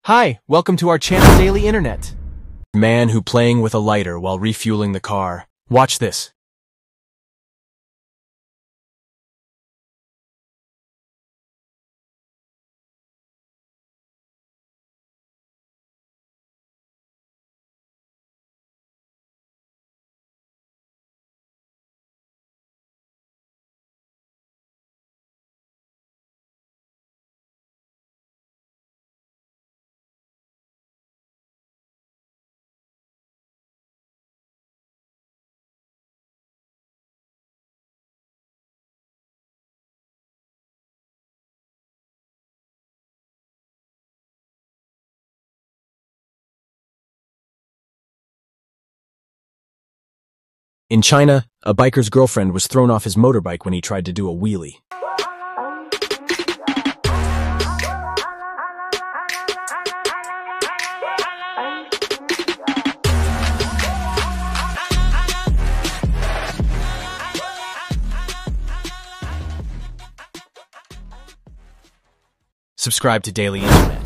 Hi, welcome to our channel Daily Internet. Man who playing with a lighter while refueling the car. Watch this. In China, a biker's girlfriend was thrown off his motorbike when he tried to do a wheelie. Subscribe to Daily Internet.